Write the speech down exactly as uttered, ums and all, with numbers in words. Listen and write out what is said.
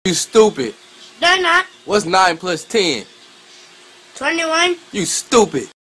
You stupid. They're not. What's nine plus ten? twenty-one. You stupid.